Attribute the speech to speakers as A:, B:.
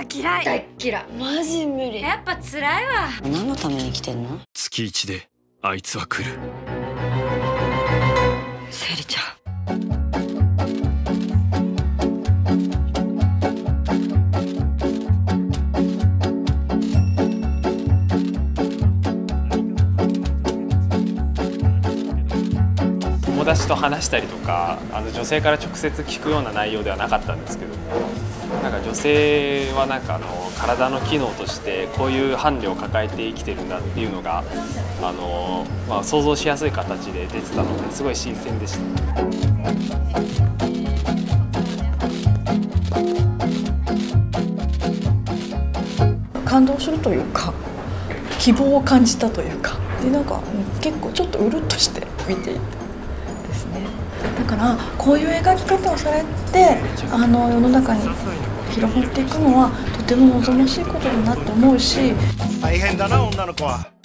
A: 嫌い。
B: 大っ嫌い。マジ無理。
A: やっぱ辛いわ。
B: 何のために来てんの？
C: 月1であいつは来る。
B: セリちゃん。
D: 友達と話したりとか女性から直接聞くような内容ではなかったんですけど、なんか女性はなんか体の機能としてこういう伴侶を抱えて生きてるんだっていうのが想像しやすい形で出てたのですごい新鮮でした。
E: 感動するというか希望を感じたというかで、なんか結構ちょっとうるっとして見ていてですね。だからこういう描き方をされて世の中に広まっていくのはとても望ましいことだなと思うし。
F: 大変だな女の子は。